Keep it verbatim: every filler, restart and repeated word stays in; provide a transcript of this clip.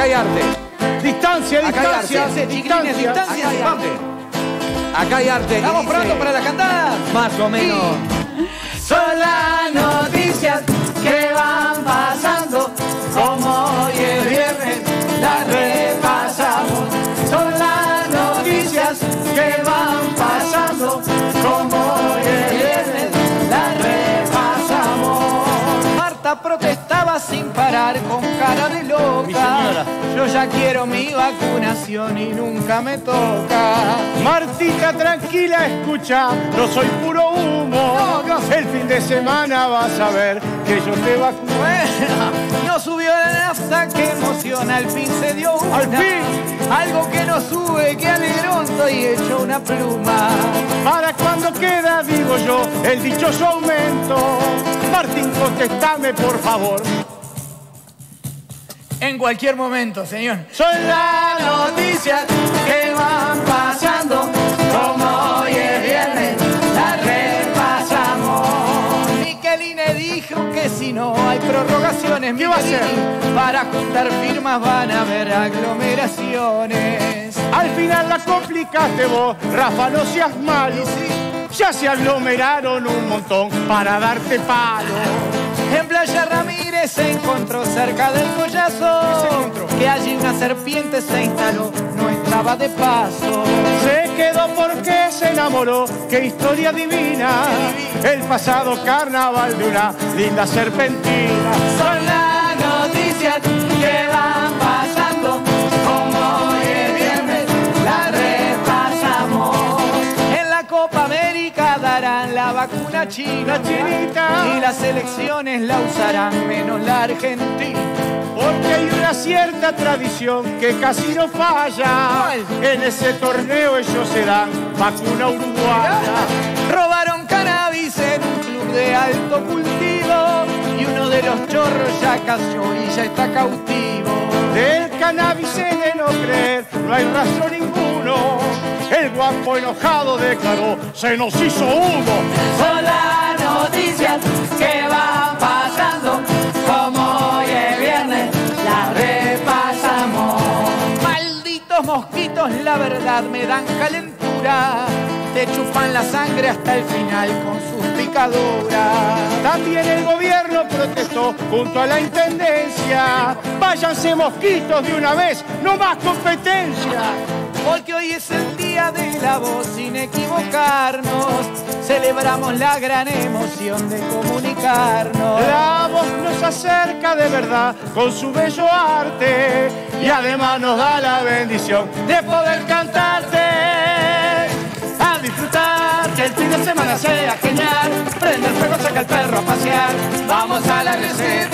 Acá hay arte. Distancia, Acá hay distancia, arte. distancia. Distancia, Acá hay vamos. arte. Acá hay arte. Estamos pronto para la cantada. Más o menos. Son las noticias que van pasando, como hoy es viernes, las repasamos. Son las noticias que van pasando, como hoy es viernes, las repasamos. Marta protestaba sin parar con cara de loca. Mi señora. Yo ya quiero mi vacunación y nunca me toca. Martita, tranquila, escucha, no soy puro humo. No, no. El fin de semana vas a ver que yo te vacuno. Bueno, no subió la nafta, que emociona, al fin se dio una. ¡Al fin! Algo que no sube, que alegrón, estoy hecho una pluma. ¿Para cuando queda, digo yo, el dichoso aumento? Martín, contestame, por favor. En cualquier momento, señor. Son las Noticias que van pasando, como hoy es viernes, las repasamos. Micheline dijo que si no hay prorrogaciones, ¿Qué va a hacer? Michelini, para juntar firmas van a haber aglomeraciones. Al final la complicaste vos, Rafa, no seas malo. Ya se aglomeraron un montón para darte palo. En Playa Ramírez se encontró cerca del collazo que allí una serpiente se instaló, no estaba de paso. Se quedó porque se enamoró, qué historia divina. El pasado carnaval de una linda serpentina. Son las noticias que van pasando, como hoy es viernes, las repasamos. En la Copa América darán la vacuna china, La chinita. y las elecciones la usarán menos la Argentina. Porque hay una cierta tradición que casi no falla. ¿Cuál? En ese torneo ellos se dan vacuna uruguaya. Robaron cannabis en un club de alto cultivo y uno de los chorros ya cayó y ya está cautivo. Del cannabis he de no creer, no hay rastro ninguno. El guapo enojado declaró, se nos hizo humo. Son las noticias que van pasando, como hoy es viernes, las repasamos. Malditos mosquitos, la verdad me dan calentura, te chupan la sangre hasta el final con sus picaduras. También el gobierno protestó junto a la intendencia. Váyanse mosquitos de una vez, no más competencia. Porque hoy es el día de la voz sin equivocarnos. Celebramos la gran emoción de comunicarnos. La voz nos acerca de verdad con su bello arte y además nos da la bendición de poder cantarte. A disfrutar, que el fin de semana sea genial. Prende el fuego, saca el perro a pasear. Vamos a la receta.